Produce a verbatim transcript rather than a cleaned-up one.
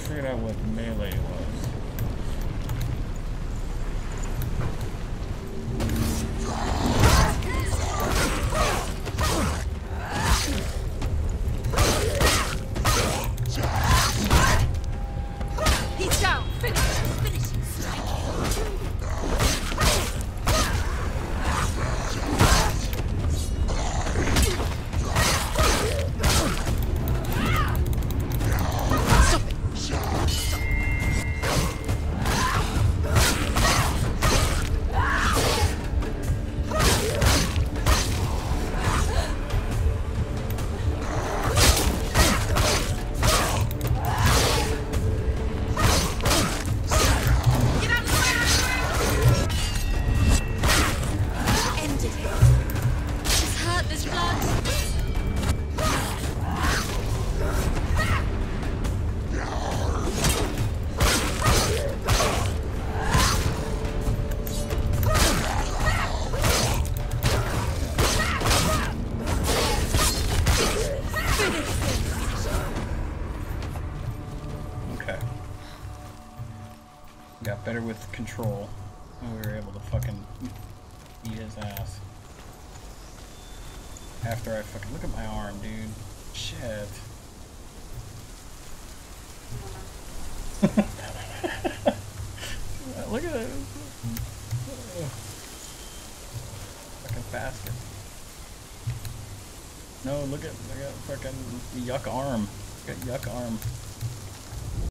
figured out what melee was. He's down. Finish. Finish. Got better with control, and we were able to fucking eat his ass. After I fucking look at my arm, dude. Shit. Look at it. Fucking bastard. No, look at, look at fucking yuck arm. Got yuck arm.